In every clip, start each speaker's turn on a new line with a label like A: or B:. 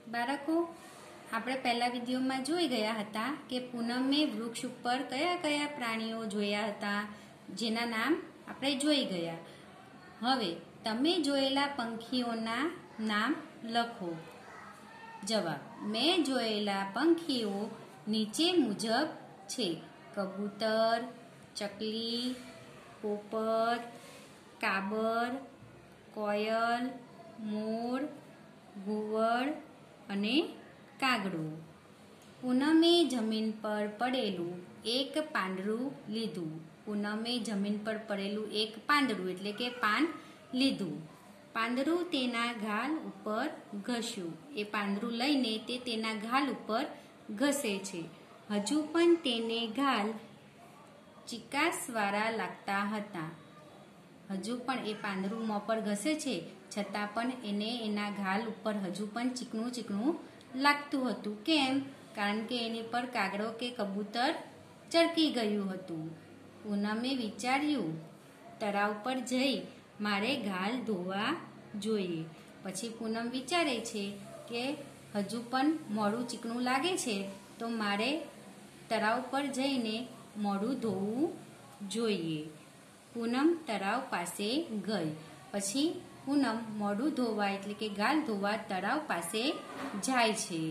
A: બાળકો, આપણે પહેલા વિડીયોમાં જોઈ ગયા હતા કે પૂનમે વૃક્ષ ઉપર કયા કયા પ્રાણીઓ જોયા હતા, જેના નામ આપણે જોઈ ગયા. હવે તમે જોયેલા પંખીઓના નામ લખો. જવાબ: મેં જોયેલા પંખીઓ નીચે મુજબ છે: કબૂતર, ચકલી, પોપટ, કાબર, કોયલ, મોર, ઘુવડ અને કાગડો. પૂનમે જમીન પર પડેલું એક પાંદડું લીધું. પૂનમે જમીન પર પડેલું એક પાંદડું એટલે કે પાન લીધું. પાંદડું તેના ગાલ ઉપર ઘસ્યું. એ પાંદડું લઈને તે તેના ગાલ ઉપર ઘસે છે. હજુ પણ તેને ગાલ ચીકાશવાળા લાગતા હતા. હજુ પણ એ પાંદડું મોં પર ઘસે છે, છતાં પણ એને એના ગાલ ઉપર હજુ પણ ચીકણું ચીકણું લાગતું હતું. કેમ? કારણ કે એની પર કાગડો કે કબૂતર ચરકી ગયું હતું. પૂનમે વિચાર્યું, તળાવ પર જઈ મારે ગાલ ધોવા જોઈએ. પછી પૂનમ વિચારે છે કે હજુ પણ મોઢું ચીકણું લાગે છે, તો મારે તળાવ પર જઈને મોઢું ધોવું જોઈએ. પૂનમ તળાવ પાસે ગઈ. પછી પૂનમ મોઢું ધોવા એટલે કે ગાલ ધોવા તળાવ પાસે જાય છે.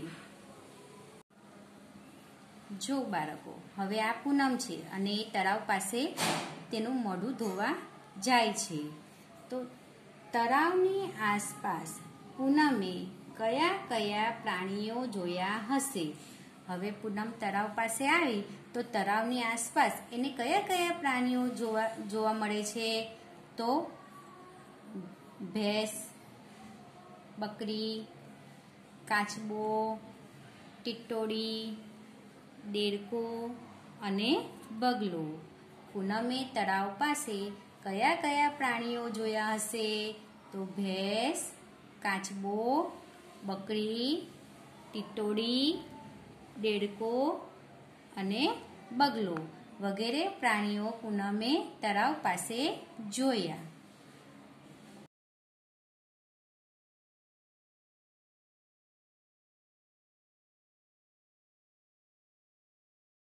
A: જો બાળકો, હવે આ પૂનમ છે અને એ તળાવ પાસે તેનું મોઢું ધોવા જાય છે. તો તળાવની આસપાસ પૂનમે કયા કયા પ્રાણીઓ જોયા હશે? હવે પૂનમ તળાવ પાસે આવી તો તળાવની આસપાસ એને કયા કયા પ્રાણીઓ જોવા મળે છે? તો ભેંસ, બકરી, કાચબો, ટીટોડી, દેડકો અને બગલો. પૂનમે તળાવ પાસે કયા કયા પ્રાણીઓ જોયા હશે? તો ભેંસ, કાચબો, બકરી, ટીટોડી, દેડકો અને બગલો વગેરે પ્રાણીઓ પૂનમે તળાવ પાસે જોયા.